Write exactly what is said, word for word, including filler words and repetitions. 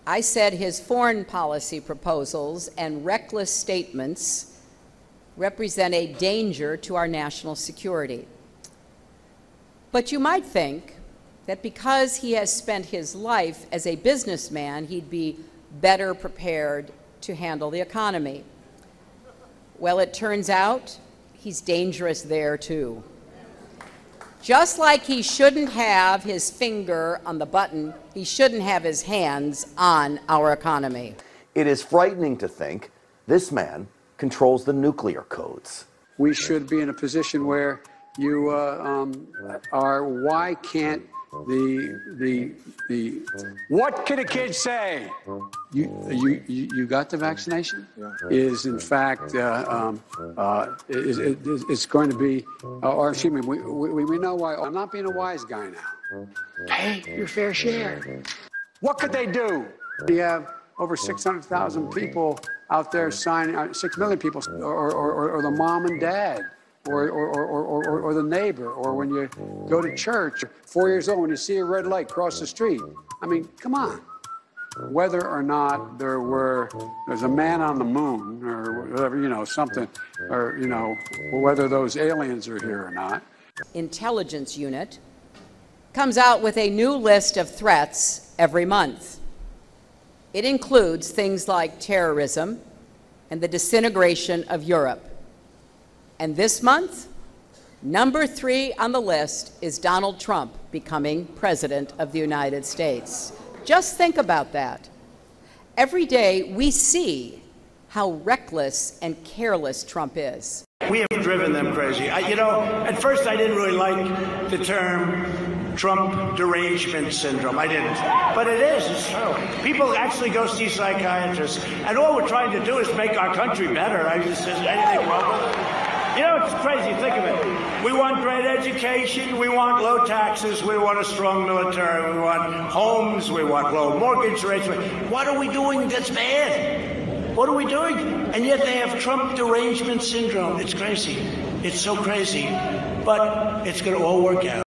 I said his foreign policy proposals and reckless statements represent a danger to our national security. But you might think that because he has spent his life as a businessman, he'd be better prepared to handle the economy. Well, it turns out he's dangerous there too. Just like he shouldn't have his finger on the button, he shouldn't have his hands on our economy. It is frightening to think this man controls the nuclear codes. We should be in a position where you uh, um, are, why can't the, the, the, what can a kid say? You, you, you got the vaccination? Yeah. Is in fact, uh, um, uh, is, is, it's going to be, uh, or excuse me, we, we, we know why. I'm not being a wise guy now. Pay your fair share. What could they do? We have over six hundred thousand people out there signing, uh, six million people, or, or, or the mom and dad. Or, or, or, or, or the neighbor, or when you go to church, four years old, when you see a red light cross the street. I mean, come on. Whether or not there were, there's a man on the moon, or whatever, you know, something, or, you know, whether those aliens are here or not. Intelligence unit comes out with a new list of threats every month. It includes things like terrorism and the disintegration of Europe. And this month, number three on the list is Donald Trump becoming President of the United States. Just think about that. Every day we see how reckless and careless Trump is. We have driven them crazy. I, you know, at first I didn't really like the term Trump derangement syndrome. I didn't. But it is. It's true. People actually go see psychiatrists. And all we're trying to do is make our country better. I just said anything wrong with it. You know, it's crazy. Think of it. We want great education. We want low taxes. We want a strong military. We want homes. We want low mortgage rates. What are we doing that's bad? What are we doing? And yet they have Trump derangement syndrome. It's crazy. It's so crazy. But it's going to all work out.